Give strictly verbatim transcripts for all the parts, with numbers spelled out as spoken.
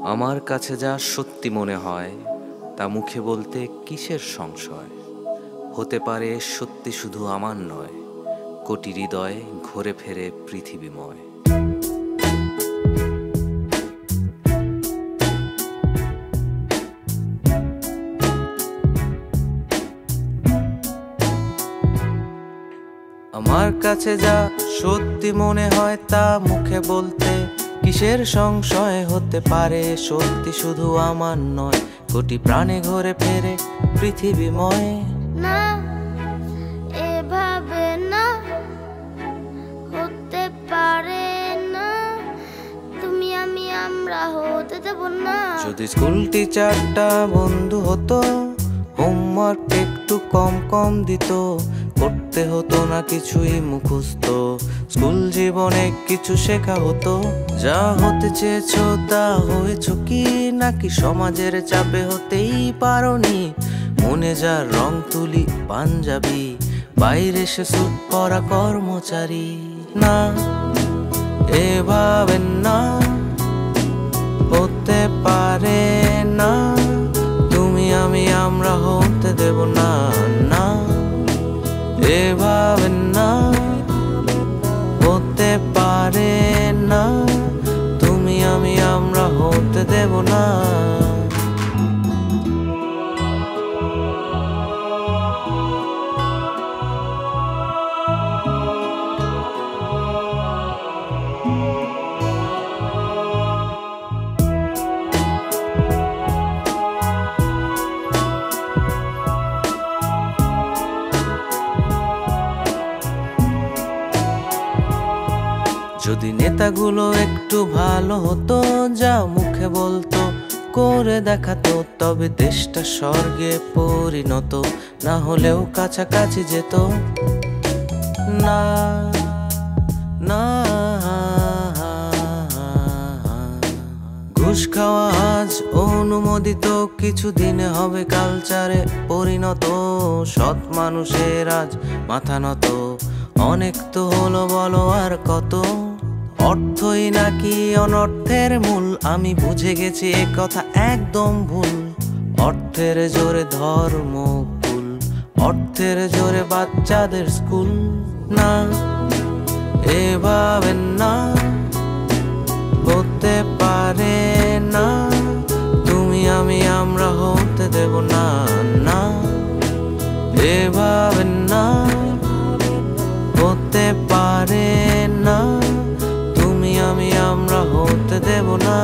আমার কাছে যা সত্যি মনে হয় তা মুখে বলতে কিসের সংশয়। হতে পারে সত্যি শুধু আমার নয়, কোটি হৃদয় ঘুরে ফেরে পৃথিবীময়। আমার কাছে যা সত্যি মনে হয় তা মুখে বলতে কিসের সংশয়। হতে পারে সত্যি শুধু আমার নয়, কোটি প্রাণে ঘুরে ফেরে পৃথিবীময়। না, এভাবে না, হতে পারে না, তুমি আমি আমরা হতে দেব না। যদি স্কুল টিচারটা বন্ধু হতো, হোমওয়ার্ক একটু কম কম দিত, করতে হতো না কিছুই মুখস্থ, স্কুল জীবনে কিছু শেখা হতো। যা হতে চেয়েছো তা হয়েছো কি, নাকি সমাজের চাপে হতেই পারোনি? মনে যার রং তুলি পাঞ্জাবি, বাইরে সে স্যুট পরা কর্মচারী। না, এভাবে না, হতে পারে না, তুমি আমি আমরা হতে দেব না। না, এভাবে না, হতে পারে না, তুমি আমি আমরা হতে দেব না। যদি নেতাগুলো একটু ভালো হতো, যা মুখে বলতো করে দেখাতো, তবে দেশটা স্বর্গে পরিণত না হলেও কাছাকাছি যেত। না না, ঘুষ খাওয়া আজ অনুমোদিত, কিছুদিনে হবে কালচারে পরিণত। সৎ মানুষের আজ মাথা নত, অনেক তো হলো বলো আর কত। অর্থই নাকি অনর্থের মূল, আমি বুঝে গেছি এ কথা একদম ভুল। অর্থের জোরে ধর্ম কুল, অর্থের জোরে বাচ্চাদের স্কুল। না, এভাবে না, হতে পারে না, তুমি আমি আমরা হতে দেব না। না, এভাবে না, হতে পারে না, তুমি আমি আমরা হতে দেব না।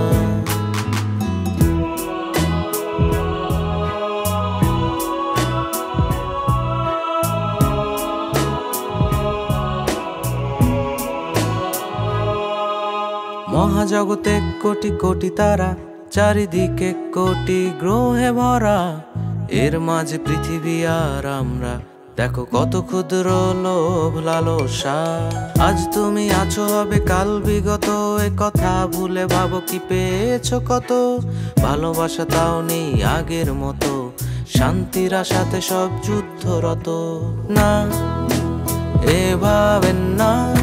মহাজগতে কোটি কোটি তারা, চারিদিকে কোটি গ্রহে ভরা, এর মাঝে পৃথিবী আর আমরা, দেখো কত ক্ষুদ্র লোভ লালসা। আজ তুমি আছো হবে কাল বিগত, এ কথা ভুলে ভাবো কি পেয়েছো কত। ভালোবাসা তাও নেই আগের মতো, শান্তির আশাতে সব যুদ্ধরত। না, এভাবে না,